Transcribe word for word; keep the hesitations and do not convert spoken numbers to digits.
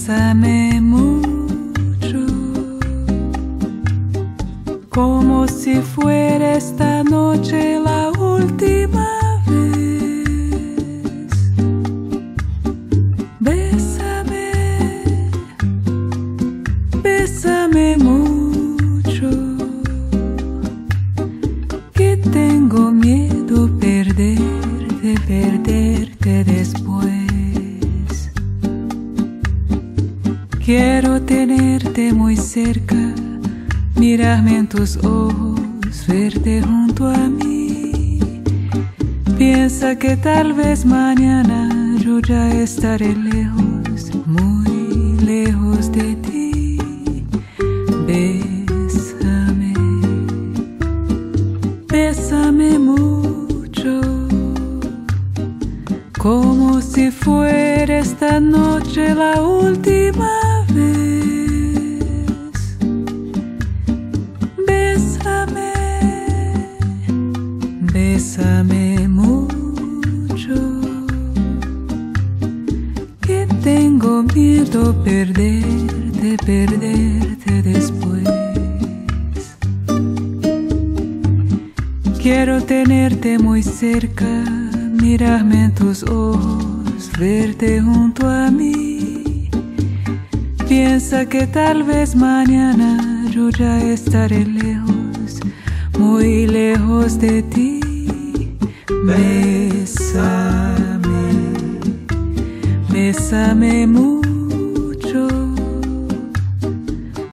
Bésame mucho, como si fuera esta noche la última vez. Bésame, bésame mucho, que tengo miedo perderte, perderte después. Quiero tenerte muy cerca, mirarme en tus ojos, verte junto a mí. Piensa que tal vez mañana yo ya estaré lejos, muy lejos de ti. Bésame, bésame mucho, como si fuera esta noche la última vez. Bésame, bésame mucho, que tengo miedo perderte, perderte después. Quiero tenerte muy cerca, mirarme en tus ojos, verte junto a mí. Piensa que tal vez mañana yo ya estaré lejos, muy lejos de ti. Bésame, bésame mucho,